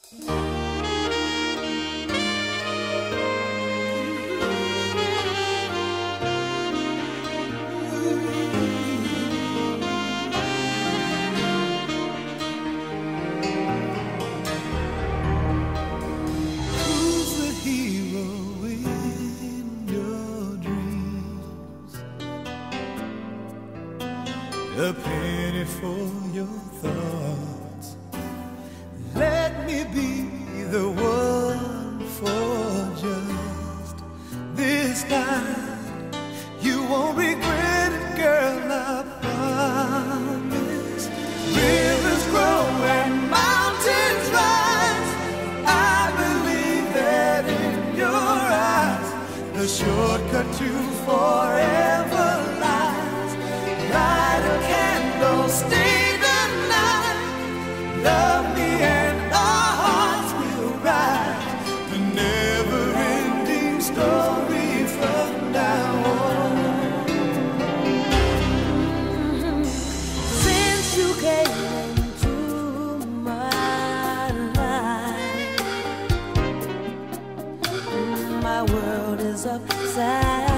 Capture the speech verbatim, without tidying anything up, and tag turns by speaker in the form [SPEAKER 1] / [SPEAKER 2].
[SPEAKER 1] A penny for your thoughts. Let me be the one for just this time. You won't regret it, girl, I promise. Rivers grow and mountains rise. I believe that in your eyes the shortcut to forever lies. Light a candle, stay the night. Love me and our hearts will rise. A never-ending story from now on.
[SPEAKER 2] Since you came into my life, my world is upside